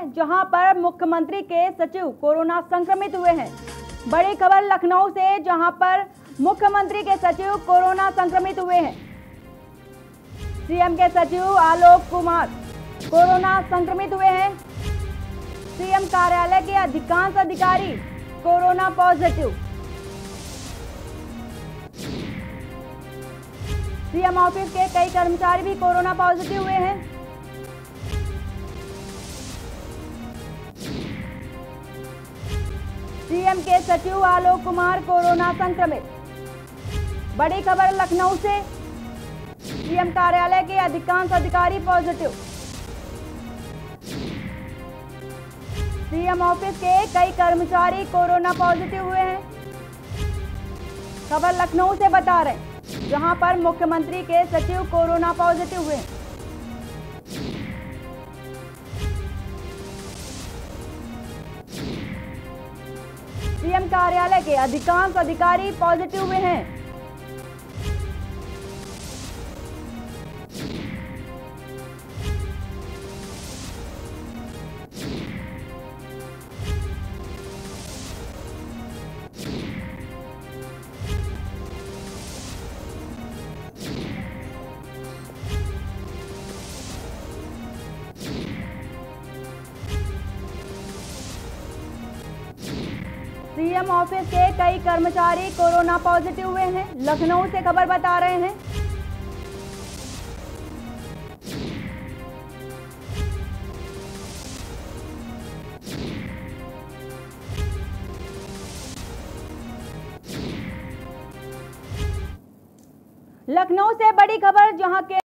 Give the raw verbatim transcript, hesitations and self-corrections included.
है जहां पर मुख्यमंत्री के सचिव कोरोना संक्रमित हुए हैं। बड़ी खबर लखनऊ से, जहां पर मुख्यमंत्री के सचिव कोरोना संक्रमित हुए हैं। सीएम के सचिव आलोक कुमार कोरोना संक्रमित हुए हैं। सीएम कार्यालय के अधिकांश अधिकारी कोरोना पॉजिटिव। सीएम ऑफिस के कई कर्मचारी भी कोरोना पॉजिटिव हुए हैं। सीएम के सचिव आलोक कुमार कोरोना संक्रमित। बड़ी खबर लखनऊ से, सीएम कार्यालय के अधिकांश अधिकारी पॉजिटिव। सीएम ऑफिस के कई कर्मचारी कोरोना पॉजिटिव हुए हैं। खबर लखनऊ से बता रहे हैं, जहां पर मुख्यमंत्री के सचिव कोरोना पॉजिटिव हुए हैं। सीएम कार्यालय के अधिकांश अधिकारी पॉजिटिव हुए हैं। सीएम ऑफिस के कई कर्मचारी कोरोना पॉजिटिव हुए हैं। लखनऊ से खबर बता रहे हैं। लखनऊ से बड़ी खबर, जहां के